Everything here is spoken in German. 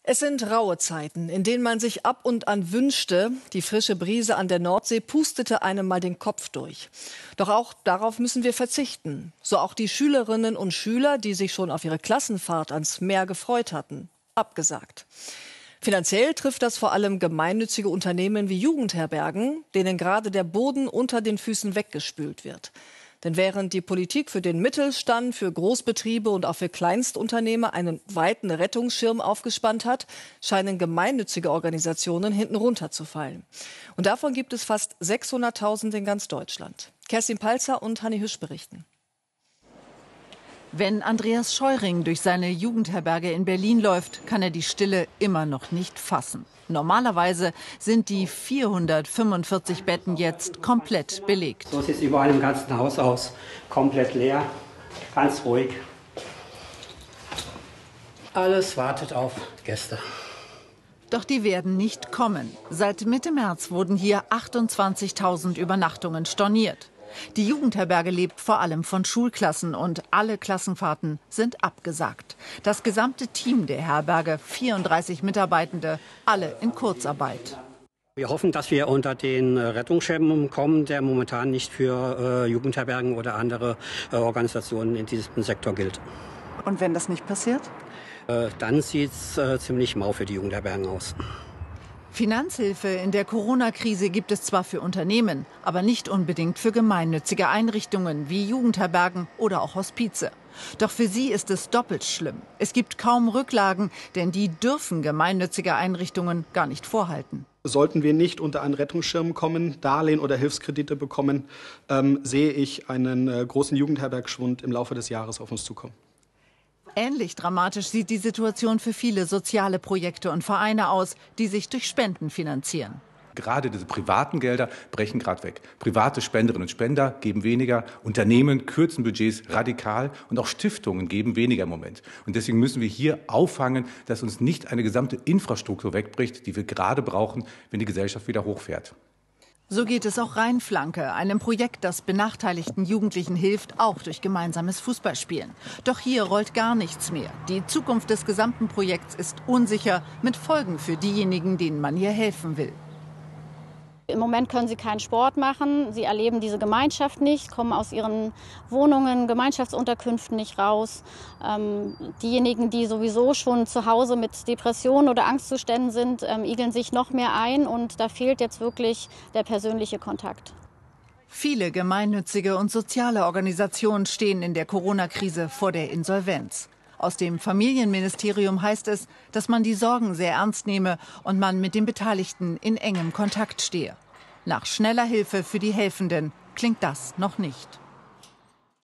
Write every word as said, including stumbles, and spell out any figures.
Es sind raue Zeiten, in denen man sich ab und an wünschte, die frische Brise an der Nordsee pustete einem mal den Kopf durch. Doch auch darauf müssen wir verzichten. So auch die Schülerinnen und Schüler, die sich schon auf ihre Klassenfahrt ans Meer gefreut hatten. Abgesagt. Finanziell trifft das vor allem gemeinnützige Unternehmen wie Jugendherbergen, denen gerade der Boden unter den Füßen weggespült wird. Denn während die Politik für den Mittelstand, für Großbetriebe und auch für Kleinstunternehmer einen weiten Rettungsschirm aufgespannt hat, scheinen gemeinnützige Organisationen hinten runterzufallen. Und davon gibt es fast sechshunderttausend in ganz Deutschland. Kerstin Palzer und Hanni Hüsch berichten. Wenn Andreas Scheuring durch seine Jugendherberge in Berlin läuft, kann er die Stille immer noch nicht fassen. Normalerweise sind die vierhundertfünfundvierzig Betten jetzt komplett belegt. So sieht es überall im ganzen Haus aus. Komplett leer, ganz ruhig. Alles wartet auf Gäste. Doch die werden nicht kommen. Seit Mitte März wurden hier achtundzwanzigtausend Übernachtungen storniert. Die Jugendherberge lebt vor allem von Schulklassen und alle Klassenfahrten sind abgesagt. Das gesamte Team der Herberge, vierunddreißig Mitarbeitende, alle in Kurzarbeit. Wir hoffen, dass wir unter den Rettungsschirm kommen, der momentan nicht für äh, Jugendherbergen oder andere äh, Organisationen in diesem Sektor gilt. Und wenn das nicht passiert? Äh, dann sieht es äh, ziemlich mau für die Jugendherbergen aus. Finanzhilfe in der Corona-Krise gibt es zwar für Unternehmen, aber nicht unbedingt für gemeinnützige Einrichtungen wie Jugendherbergen oder auch Hospize. Doch für sie ist es doppelt schlimm. Es gibt kaum Rücklagen, denn die dürfen gemeinnützige Einrichtungen gar nicht vorhalten. Sollten wir nicht unter einen Rettungsschirm kommen, Darlehen oder Hilfskredite bekommen, ähm, sehe ich einen äh, großen Jugendherbergschwund im Laufe des Jahres auf uns zukommen. Ähnlich dramatisch sieht die Situation für viele soziale Projekte und Vereine aus, die sich durch Spenden finanzieren. Gerade diese privaten Gelder brechen gerade weg. Private Spenderinnen und Spender geben weniger, Unternehmen kürzen Budgets radikal und auch Stiftungen geben weniger im Moment. Und deswegen müssen wir hier auffangen, dass uns nicht eine gesamte Infrastruktur wegbricht, die wir gerade brauchen, wenn die Gesellschaft wieder hochfährt. So geht es auch Rheinflanke, einem Projekt, das benachteiligten Jugendlichen hilft, auch durch gemeinsames Fußballspielen. Doch hier rollt gar nichts mehr. Die Zukunft des gesamten Projekts ist unsicher, mit Folgen für diejenigen, denen man hier helfen will. Im Moment können sie keinen Sport machen, sie erleben diese Gemeinschaft nicht, kommen aus ihren Wohnungen, Gemeinschaftsunterkünften nicht raus. Ähm, diejenigen, die sowieso schon zu Hause mit Depressionen oder Angstzuständen sind, ähm, igeln sich noch mehr ein und da fehlt jetzt wirklich der persönliche Kontakt. Viele gemeinnützige und soziale Organisationen stehen in der Corona-Krise vor der Insolvenz. Aus dem Familienministerium heißt es, dass man die Sorgen sehr ernst nehme und man mit den Beteiligten in engem Kontakt stehe. Nach schneller Hilfe für die Helfenden klingt das noch nicht.